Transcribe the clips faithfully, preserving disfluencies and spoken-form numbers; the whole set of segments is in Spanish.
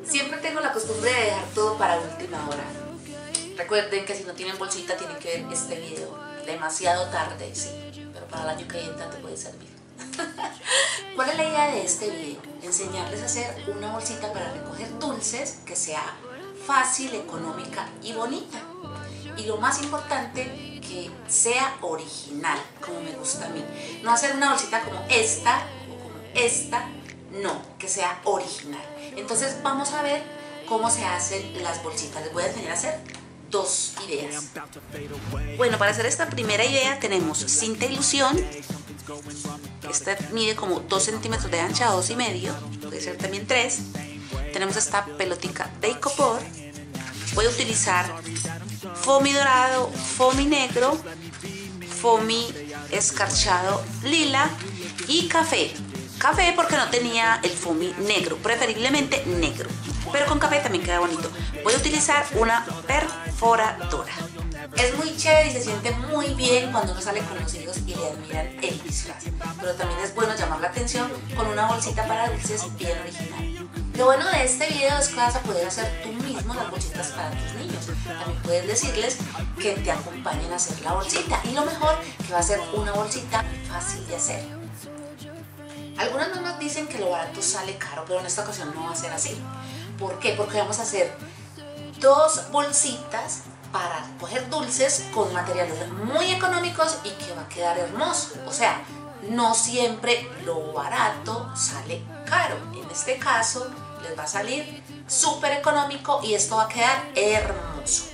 Siempre tengo la costumbre de dejar todo para última hora. Recuerden que si no tienen bolsita tienen que ver este video. Demasiado tarde, sí, pero para el año que entra te puede servir. ¿Cuál es la idea de este video? Enseñarles a hacer una bolsita para recoger dulces que sea fácil, económica y bonita. Y lo más importante, que sea original, como me gusta a mí. No hacer una bolsita como esta o como esta, no, que sea original. Entonces vamos a ver cómo se hacen las bolsitas. Les voy a enseñar a hacer dos ideas. Bueno, para hacer esta primera idea tenemos cinta ilusión. Esta mide como dos centímetros de ancha, dos y medio, puede ser también tres. Tenemos esta pelotica de icopor. Voy a utilizar foamy dorado, foamy negro, foamy escarchado lila y café. Café porque no tenía el foamy negro, preferiblemente negro, pero con café también queda bonito. Voy a utilizar una perforadora. Es muy chévere y se siente muy bien cuando uno sale con los hijos y le admiran el disfraz, pero también es bueno llamar la atención con una bolsita para dulces bien original. Lo bueno de este video es que vas a poder hacer tú mismo las bolsitas para tus niños. También puedes decirles que te acompañen a hacer la bolsita, y lo mejor, que va a ser una bolsita fácil de hacer. Algunas mamás dicen que lo barato sale caro, pero en esta ocasión no va a ser así. ¿Por qué? Porque vamos a hacer dos bolsitas para coger dulces con materiales muy económicos y que va a quedar hermoso. O sea, no siempre lo barato sale caro. En este caso les va a salir súper económico y esto va a quedar hermoso.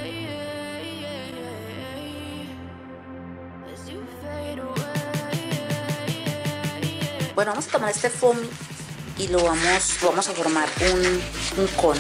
Bueno, vamos a tomar este foamy y lo vamos, lo vamos a formar un, un cono.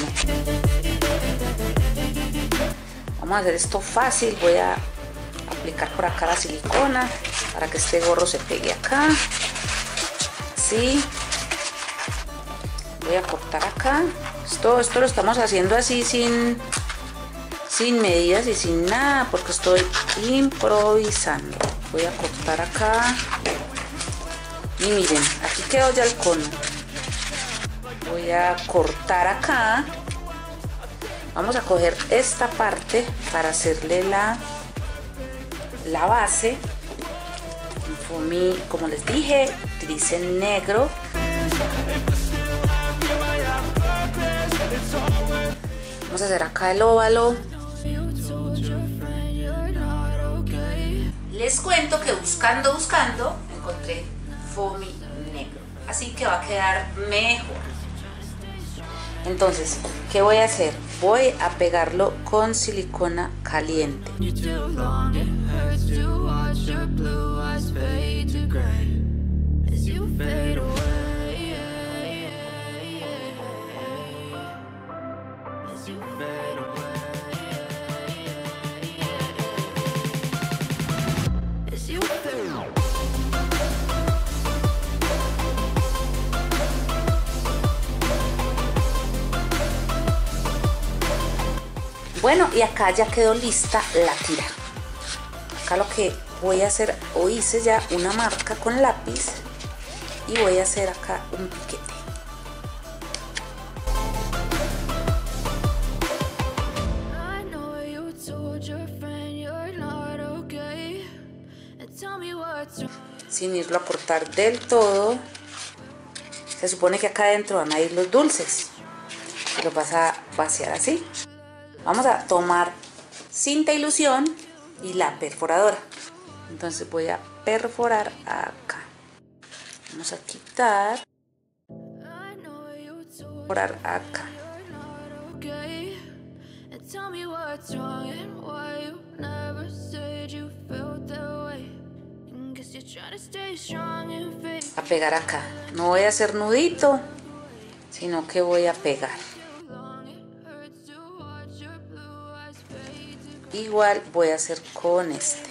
Vamos a hacer esto fácil. Voy a aplicar por acá la silicona para que este gorro se pegue acá. Así. Voy a cortar acá. Esto, esto lo estamos haciendo así sin, sin medidas y sin nada porque estoy improvisando. Voy a cortar acá. Y miren, aquí quedó ya el cono. Voy a cortar acá. Vamos a coger esta parte para hacerle la, la base. Un foamy, como les dije, utilicen negro. Vamos a hacer acá el óvalo. Les cuento que buscando, buscando, encontré foamy negro, así que va a quedar mejor. Entonces, ¿qué voy a hacer? Voy a pegarlo con silicona caliente. Bueno, y acá ya quedó lista la tira. Acá lo que voy a hacer, o hice ya una marca con lápiz y voy a hacer acá un piquete. Sin irlo a cortar del todo. Se supone que acá adentro van a ir los dulces. Y los vas a vaciar así. Vamos a tomar cinta ilusión y la perforadora. Entonces voy a perforar acá. Vamos a quitar. Perforar acá. A pegar acá. No voy a hacer nudito, sino que voy a pegar. Igual voy a hacer con este.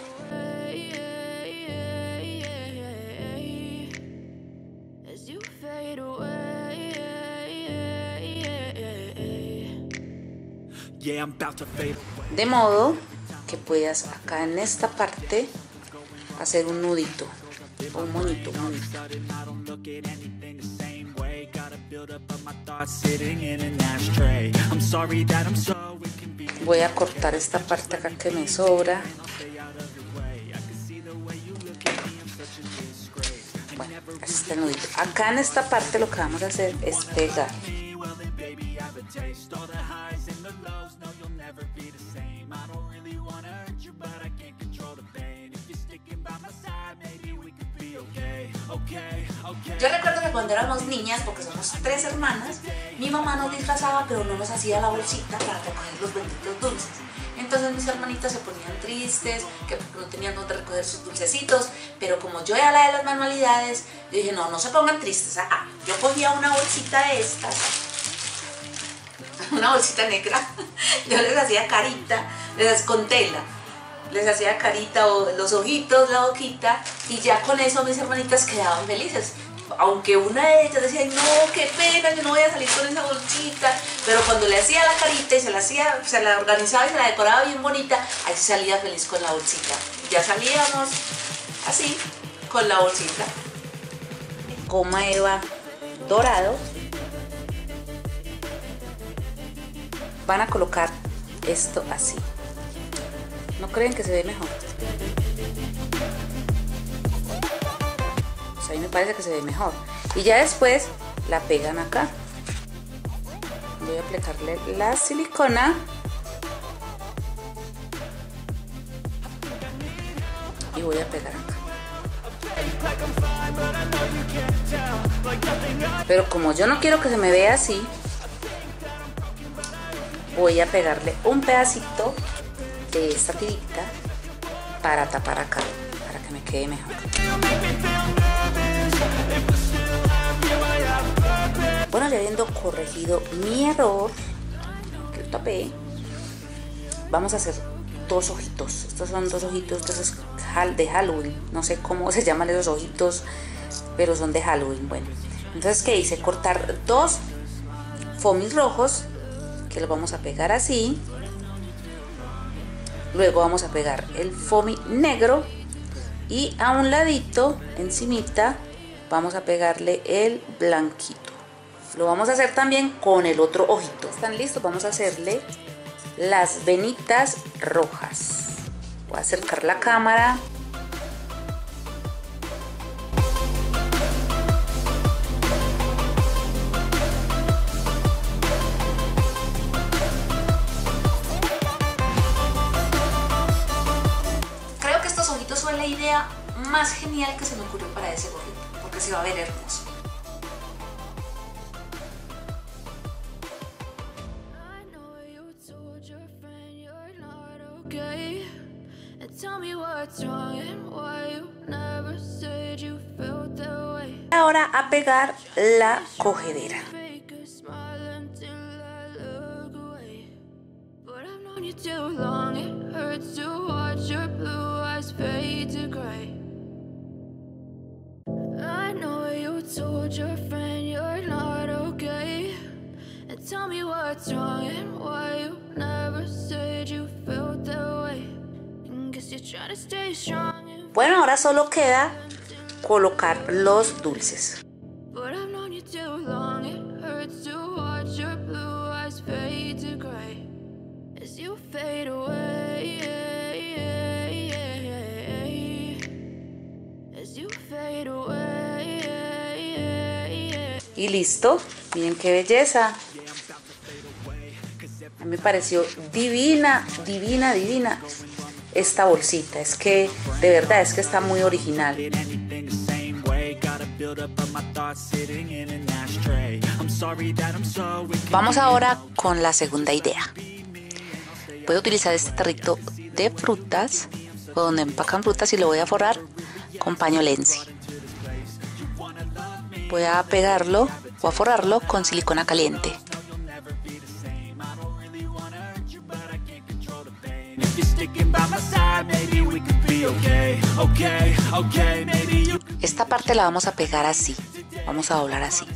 De modo que puedas acá en esta parte hacer un nudito o un monito, un monito. Voy a cortar esta parte acá que me sobra. Bueno, este nudito. Acá en esta parte lo que vamos a hacer es pegar. Yo recuerdo que cuando éramos niñas, porque somos tres hermanas, mi mamá nos disfrazaba, pero no nos hacía la bolsita para recoger los benditos dulces. Entonces mis hermanitas se ponían tristes, que porque no tenían donde recoger sus dulcecitos, pero como yo era la de las manualidades, yo dije, no, no se pongan tristes. Ah, yo cogía una bolsita de estas, una bolsita negra, yo les hacía carita, les con tela. Les hacía carita o los ojitos, la boquita, y ya con eso mis hermanitas quedaban felices. Aunque una de ellas decía, no, qué pena, yo no voy a salir con esa bolsita, pero cuando le hacía la carita y se la hacía, se la organizaba y se la decoraba bien bonita, ahí salía feliz con la bolsita. Ya salíamos así, con la bolsita. Goma eva dorado. Van a colocar esto así. ¿No creen que se ve mejor? Pues a mí me parece que se ve mejor. Y ya después la pegan acá. Voy a aplicarle la silicona. Y voy a pegar acá. Pero como yo no quiero que se me vea así, voy a pegarle un pedacito de esta tirita para tapar acá, para que me quede mejor. Bueno, ya habiendo corregido mi error, que lo tapé, vamos a hacer dos ojitos. Estos son dos ojitos, estos es de Halloween, no sé cómo se llaman esos ojitos, pero son de Halloween. Bueno, entonces, ¿qué hice? Cortar dos foamies rojos, que los vamos a pegar así. Luego vamos a pegar el foamy negro y a un ladito, encimita, vamos a pegarle el blanquito. Lo vamos a hacer también con el otro ojito. ¿Están listos? Vamos a hacerle las venitas rojas. Voy a acercar la cámara. Fue la idea más genial que se me ocurrió para ese gorrito, porque se va a ver hermoso. Ahora a pegar la cogedera. Fade to gray. I know you told your friend you're not okay, and tell me what's wrong and why you never said you felt that way. And guess you're trying to stay strong. Bueno, ahora solo queda colocar los dulces. But I've known you too long. It hurts to watch your blue eyes fade to gray as you fade away. Y listo, miren qué belleza. A mí me pareció divina, divina, divina esta bolsita. Es que de verdad es que está muy original. Vamos ahora con la segunda idea. Voy a utilizar este tarrito de frutas, o donde empacan frutas, y lo voy a forrar con paño Lenzi. Voy a pegarlo o a forrarlo con silicona caliente. Esta parte la vamos a pegar así, vamos a doblar así.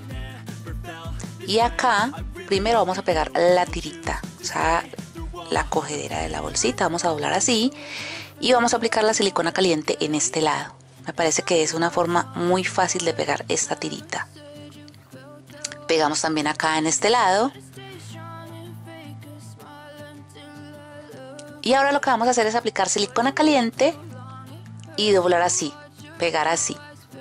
Y acá primero vamos a pegar la tirita, o sea, la cogedera de la bolsita, vamos a doblar así y vamos a aplicar la silicona caliente en este lado. Me parece que es una forma muy fácil de pegar esta tirita. Pegamos también acá en este lado. Y ahora lo que vamos a hacer es aplicar silicona caliente y doblar así, pegar así.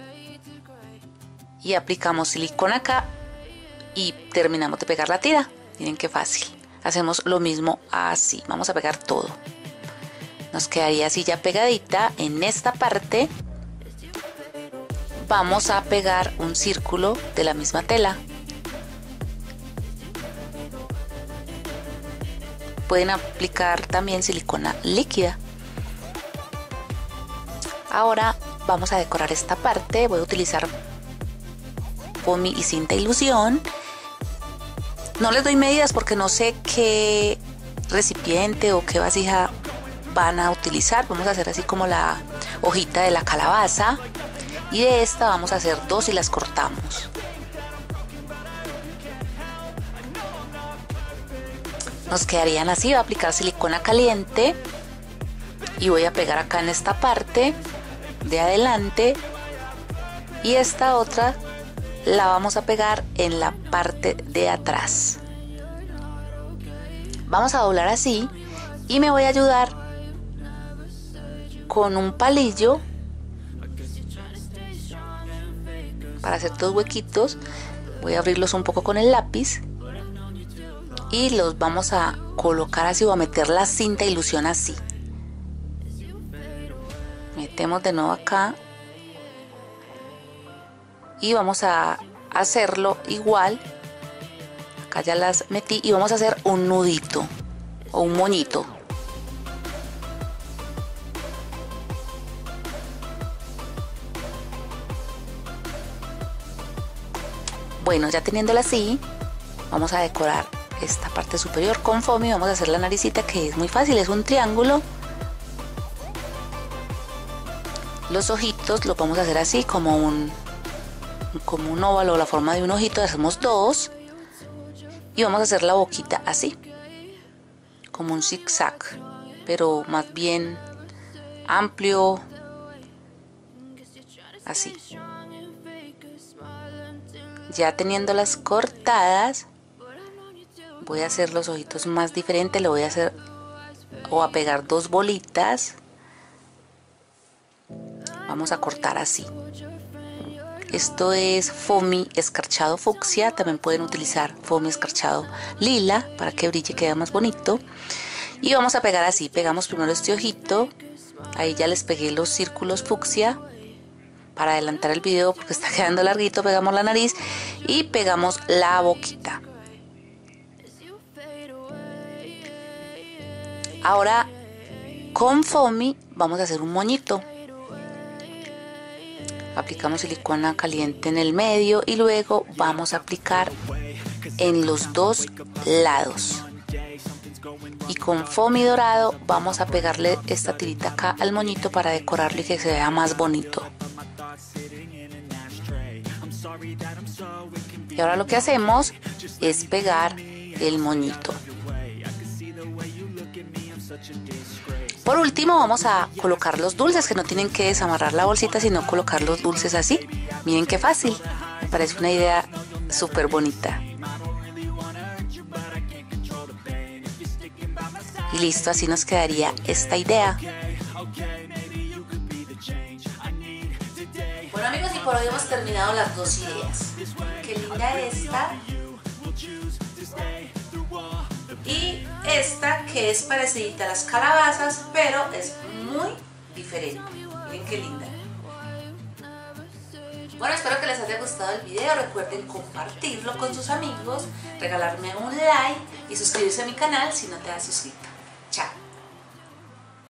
Y aplicamos silicona acá y terminamos de pegar la tira. Miren qué fácil. Hacemos lo mismo así. Vamos a pegar todo. Nos quedaría así ya pegadita. En esta parte vamos a pegar un círculo de la misma tela. Pueden aplicar también silicona líquida. Ahora vamos a decorar esta parte. Voy a utilizar foamy y cinta ilusión. No les doy medidas porque no sé qué recipiente o qué vasija van a utilizar. Vamos a hacer así como la hojita de la calabaza. Y de esta vamos a hacer dos y las cortamos. Nos quedarían así. Voy a aplicar silicona caliente y voy a pegar acá en esta parte de adelante, y esta otra la vamos a pegar en la parte de atrás. Vamos a doblar así y me voy a ayudar con un palillo para hacer dos huequitos. Voy a abrirlos un poco con el lápiz y los vamos a colocar así, o a meter la cinta ilusión así. Metemos de nuevo acá y vamos a hacerlo igual. Acá ya las metí y vamos a hacer un nudito o un moñito. Bueno, ya teniéndola así, vamos a decorar esta parte superior con foamy. Vamos a hacer la naricita, que es muy fácil, es un triángulo. Los ojitos los vamos a hacer así como un como un óvalo, la forma de un ojito. Hacemos dos y vamos a hacer la boquita así como un zigzag, pero más bien amplio, así. Ya teniéndolas cortadas, voy a hacer los ojitos más diferentes. Le voy a hacer o a pegar dos bolitas. Vamos a cortar así. Esto es foamy escarchado fucsia. También pueden utilizar foamy escarchado lila para que brille, quede más bonito. Y vamos a pegar así. Pegamos primero este ojito. Ahí ya les pegué los círculos fucsia para adelantar el video porque está quedando larguito. Pegamos la nariz y pegamos la boquita. Ahora con foamy vamos a hacer un moñito. Aplicamos silicona caliente en el medio y luego vamos a aplicar en los dos lados. Y con foamy dorado vamos a pegarle esta tirita acá al moñito para decorarlo y que se vea más bonito. Y ahora lo que hacemos es pegar el moñito. Por último vamos a colocar los dulces, que no tienen que desamarrar la bolsita, sino colocar los dulces así. Miren qué fácil, me parece una idea súper bonita. Y listo, así nos quedaría esta idea. Bueno amigos, y por hoy hemos terminado las dos ideas. Qué linda esta. Y esta, que es parecida a las calabazas, pero es muy diferente. Miren qué linda. Bueno, espero que les haya gustado el video. Recuerden compartirlo con sus amigos, regalarme un like y suscribirse a mi canal si no te has suscrito. Chao.